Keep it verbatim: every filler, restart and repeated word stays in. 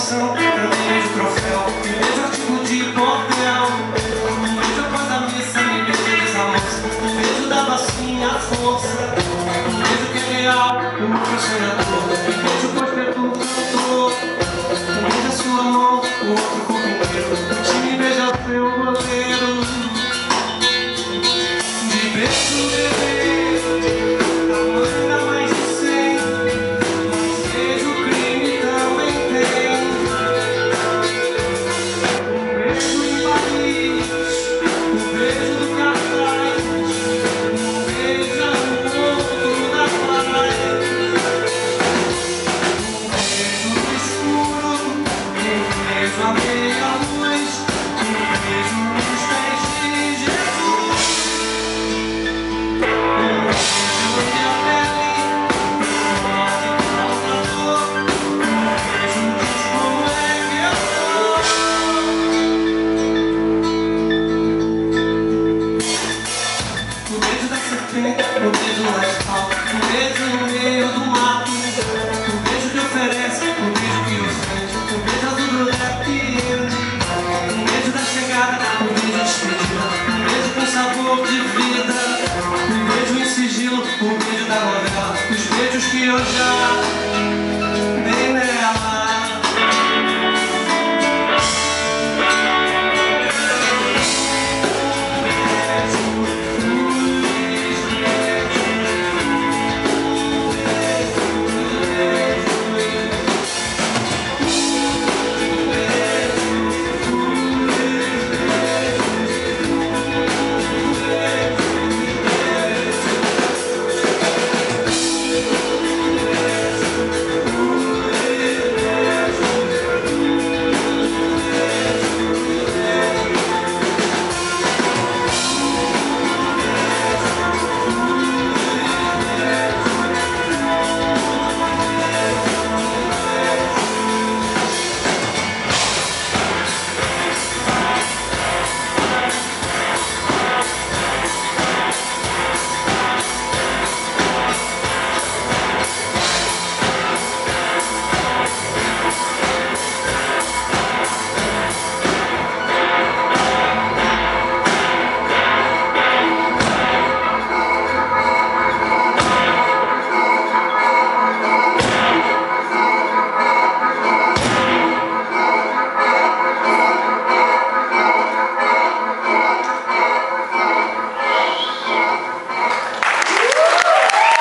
promoção, também beijo troféu, me beijo artigo de bordel. Um beijo após a missa, me beijo desamorça, um beijo da bacinha força. Um beijo que é real, o meu sonhador, um beijo pois que é tu cantor. Um beijo a sua mão, o outro corpo inteiro, o time beija seu goleiro. De beijo, bebê, tamanho dá mais de cem, mas beijo crime também tem. Um beijo em Paris, um beijo do cartaz, um beijo no outro da paz. Um beijo no escuro, um beijo à meia-luz, um beijo nos pés de Jesus. Um beijo na minha pele, morte do salvador, um beijo diz como é que eu sou. Um beijo da serpente, um beijo no asfalto, um beijo no meio do mato, um beijo que oferece, um beijo que ofende, um beijo azul do rap indie, um beijo da chegada, um beijo de despedida, um beijo com sabor de vida, um beijo em sigilo, um beijo da novela, os beijos que eu já